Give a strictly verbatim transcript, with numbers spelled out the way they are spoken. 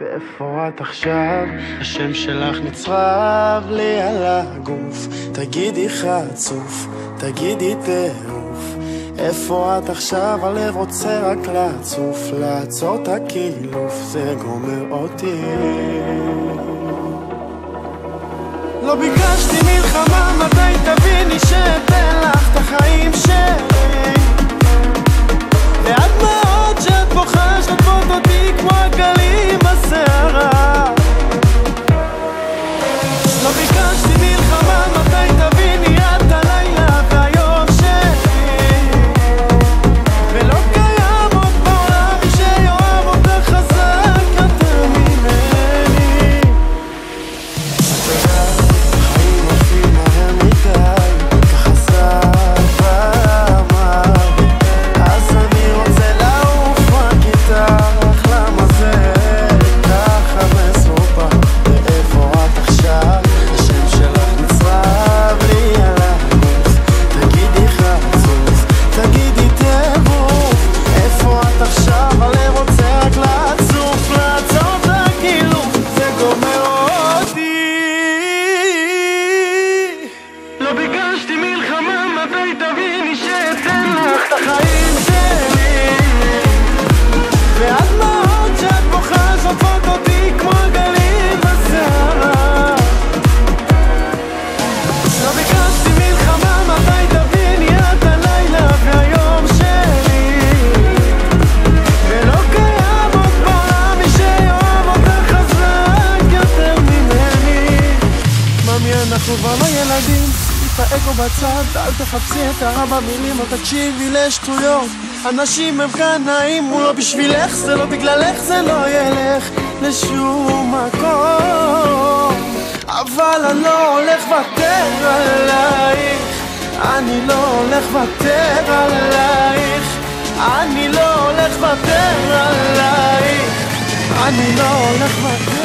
ואיפה את עכשיו? השם שלך נצרב לי על הגוף. תגידי חצוף, תגידי טירוף, איפה את עכשיו? הלב רוצה רק לצוף, לעצור את הקילוף, זה גומר אותי. לא ביקשתי מלחמה, מתי תביני שאתן לך את החיים שלי? ועד מאוד שאת בוכה, שתפות אותי כמו הגלים בסערה. לא ביקשתי מלחמה, מתי תביני את הלילה והיום שלי? ולא קיים עוד בעולם מי שיואב אותך חזק יותר ממני. החיים עפים מהר מדי, ככה סבא אמר, אז אני רוצה לעוף רק איתך. למה זה ככה מסובך? ואיפה את עכשיו? השם שלך נצרב לי על הגוף. תגידי חצוף, תגידי טירוף, איפה את עכשיו? הלב רוצה רק לצוף, לעצור את הקילוף, זה גומר אותי. לא ביקשתי מלחמה, מתי תביני שאתן לך את החיים שלי? ועד מאוד שאת בוכה, שופט אותי כמו הגלים בסערה. לא ביקשתי מלחמה, מתי תביני את הלילה והיום שלי? ולא קיים עוד בעולם מי שיואב אותך חזק יותר ממני. ממי, אנחנו כבר לא ילדים, את האגו בצד, אל תחפשי את הרע במילים, או תקשיבי לשטויות. אנשים הם קנאים, הוא לא בשבילך, זה לא בגללך, זה לא ילך לשום מקום. אבל אני לא הולך לוותר עלייך, אני לא הולך לוותר עלייך, אני לא הולך לוותר עלייך, אני לא הולך לוותר